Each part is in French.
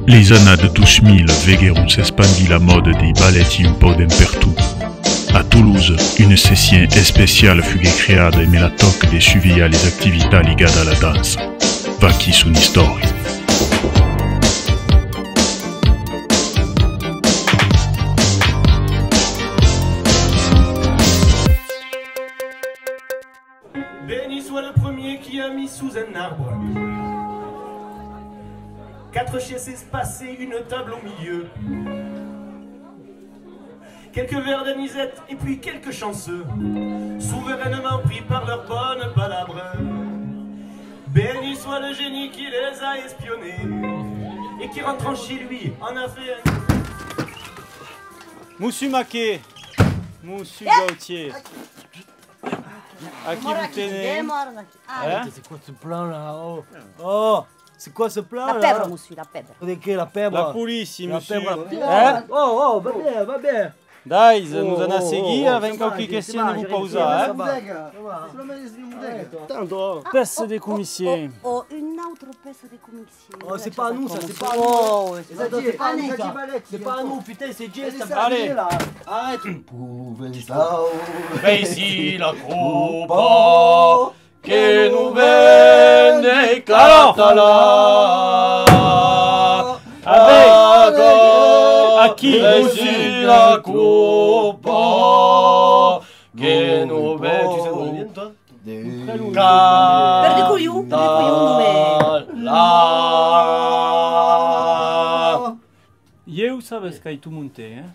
Les années de 2000 veguerun s'expandit la mode des balletti un po' d'impertu. À Toulouse, une session spéciale fut créée et la toc de surveiller les activités liées à la danse. Va qui son histoire. Béni soit le premier qui a mis sous un arbre 4 chaises espacées, une table au milieu, quelques verres d'anisette et puis quelques chanceux, souverainement pris par leur bonne palabre. Béni soit le génie qui les a espionnés et qui rentrant chez lui en a fait un... Moussu Maquet, Moussu Gauthier. À qui vous tenez? Hein? C'est quoi ce plan là? Oh, c'est quoi ce plan la là? pèbre, monsieur, la pèbre. La pèbre? La police, monsieur. Hein? Oh, va bien, va bien. Dais, nous en a seguit avec quelques questions de vous poser. Pèse des commissions. Oh, une autre pèse des commissions. Oh, c'est pas à nous ça, c'est pas à nous. C'est pas à nous ça. C'est pas à nous, putain, c'est Jess. Allez. Arrête. Ici la coupe que nous venne Catala. Avec à qui ici la coupe que nous venne. Tu sais d'où vient toi? Per des couillons, mais... Eu sabes que tu monte, hein?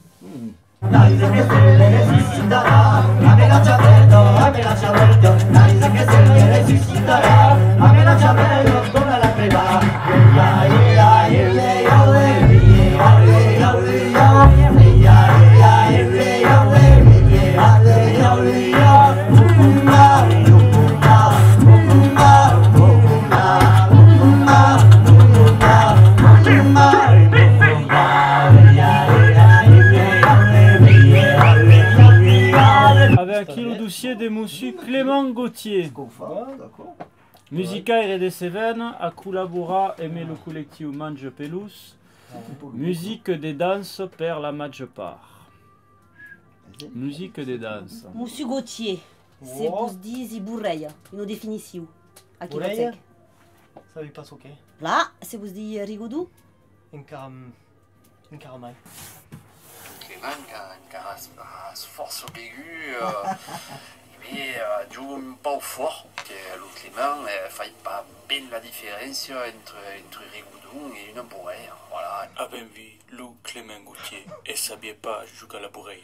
Avec qui le dossier des moussus Clément Gauthier. Musica et des Cévennes a collaboré aimé le collectif Mange Pelous. Musique des danses per la match part. Musique des danses. Monsieur Gauthier, c'est vous dit bourreille, une définition. À qui Ça veut pas ok. Là, c'est vous dit rigodou. Un caramel. Clément qui a une force aiguë, mais joue pas fort. Le Clément ne fait pas bien la différence entre Rigoudou et une bourreille. Voilà. Ah ben oui, le Clément Gauthier, et savait pas jouer à la bourreille.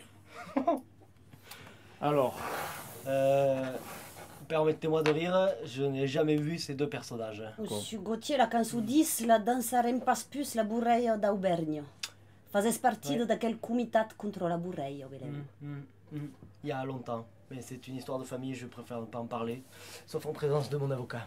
Alors, permettez-moi de rire, je n'ai jamais vu ces deux personnages. Monsieur Gauthier, la canson 10, la danse pas plus la bourreille d'Aubergne. Faisait partie de quel comité contre la bourreille, Il y a longtemps, mais c'est une histoire de famille, je préfère ne pas en parler, sauf en présence de mon avocat.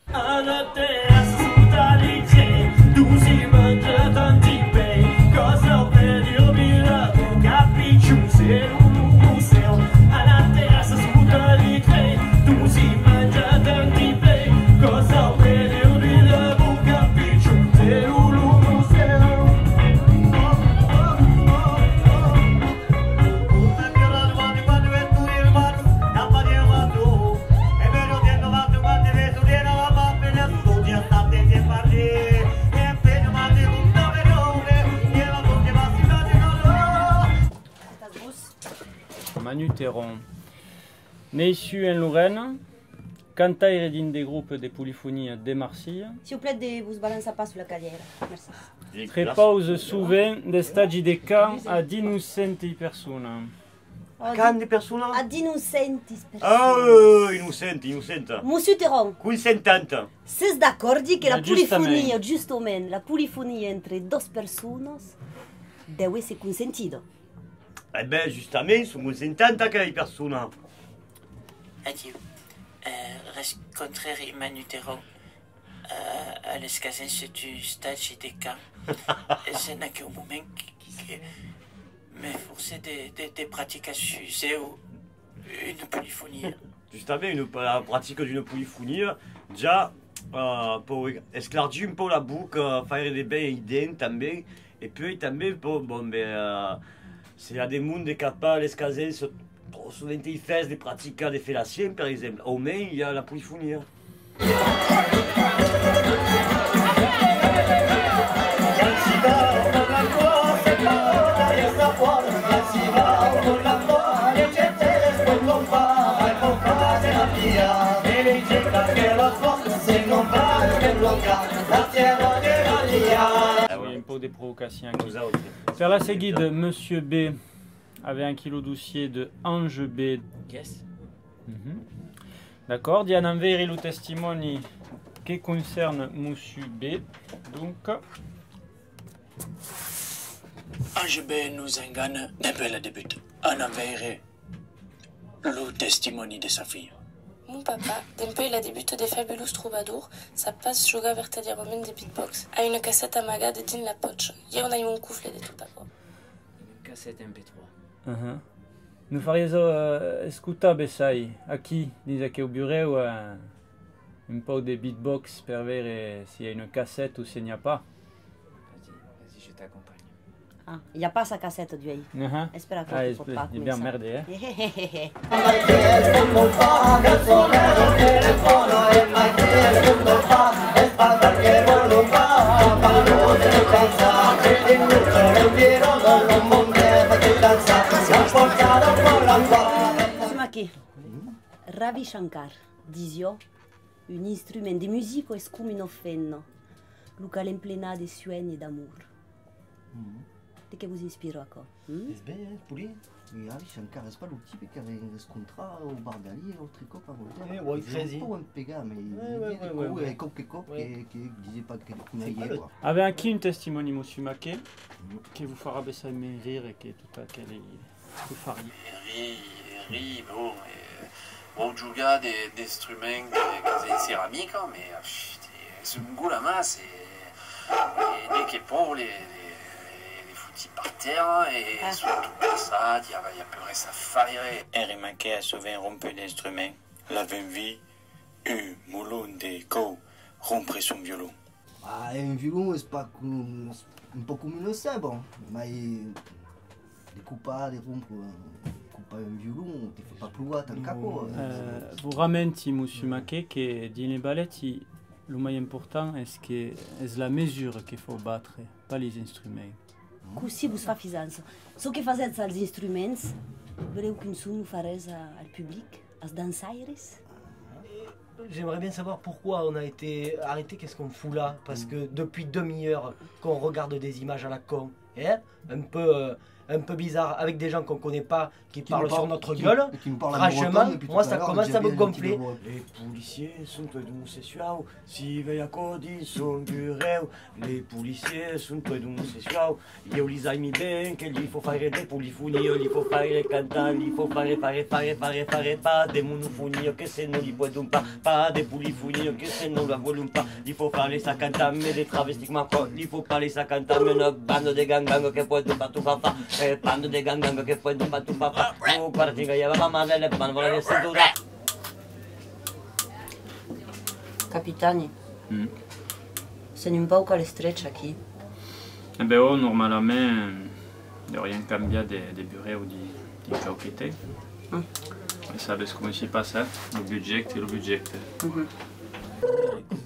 Manu Théron. Né issu en Lorraine, canta et redine des groupes de polyphonie de Marseille. S'il vous plaît, de vous balancer pas sur la carrière. Merci. Prepose souvent des stagi de camp a d'innocenti persona. Can di persona? A d'innocentis Ah, innocente. Monsieur Théron, Consentante. c'est d'accord dit que la Giustamente. polyphonie, justement, la polyphonie entre deux personnes, deve ser consentida. Eh ben, justement, sono consentante aquelle persona. Adieu. Reste contraire Manu Théron. À l'escasez du stage des cas. C'est n'a qu'au moment qui mais forcer des pratiques à sucer ou une polyphonie. Justement, la pratique d'une polyphonie, déjà, poi esclargi un po' la bocca, fare dei bei idee também, e poi também, bon, se hi ha dei mondi capaci les casels sovint i fes de praticar de fellation, per exemple, o menys hi ha la polifonia. Oui, un peu des provocations. Faire la seguide, Monsieur B avait un kilo d'oussier de Ange B. Yes. D'accord, Diane Enveri le testimoni qui concerne Monsieur B. Donc, Ange B nous engane d'un peu le début. En enverrait le testimoni de sa fille. Mon papa, d'un peu il a débuté des Fabulous Troubadours, ça passe jouer verdaderamente des beatbox. A une cassette amagada din la poche. Hier on a eu un coufflet de tout à quoi. Une cassette MP3. nous feriez escutar sai a qui disait que au bureau un peu de beatbox per vedere s'il y a une cassette ou s'il n'y a pas. Vas-y, je t'accompagne. Ah, il n'y a pas sa cassette du AI. Espera que Ah, tu peux pas il est bien merdé, hein. Sumake, Ravi Shankar, disio, un instrument de musique est comme une offenna, Luca l'emplena de sueños et d'amour. De che vi ispiro a co? Bene, pulì. Ravi Shankar, è pas l'outil che aveva scontrato o Bargali o Tricot par volta. Ouais, crazy. Un peu un péga, mais il y a qui disait pas que les Avec un qui une testimoni Musumake qui vous fera baisser mes rires et qui est tout à quel est fari. Bon, on joue des instruments de céramique, mais c'est un goût la masse et dès qu'il est pauvre, les foutis par terre et surtout pour ça, il y a peu près ça faire. Elle remarquait à sauver un rompu d'instruments. La vie, un moulon de co, rompre son violon. Ah, un violon, c'est pas un peu comme une sabre, mais des coupas, des rompes, couper un violon, tu fais pas plus loin tant qu'à quoi. Vous ramenti Musumake que dans les balletti, le plus important est la mesure qu'il faut battre, pas les instruments. Così vos fa fisanza. So che fazet als instruments, voleu qu'un son farez al public, als dansaires? J'aimerais bien savoir pourquoi on a été arrêté, qu'est-ce qu'on fout là? Parce que depuis demi-heure qu'on regarde des images à la con, un peu bizarre, avec des gens qu'on connaît pas, qui parlent sur notre gueule, franchement, moi ça commence à me gonfler. Les policiers sont homosexuels, si veillent à codi son bureau. Les policiers sont homosexuels, io li sai bien che gli faut fare des polifonie, gli faut fare cantare, gli faut fare pas des monofonie, che se non li vogliono pas des polifonie, che se non la vogliono pas, gli faut fare sa cantare, mais des travestis ma quoi, gli faut parler sa cantare, mais una banda de gangang che può pas tu fa. Bando de gangang che poi non fa tu papà. Guarda che io mamma delle man vuole sedura. Capitani, c'est un peu le stretch aquí. Eh bien, normalement, il n'y a rien cambié des bureaux ou des chauquettes. Mais ça, c'est comme si passait, le budget et le budget.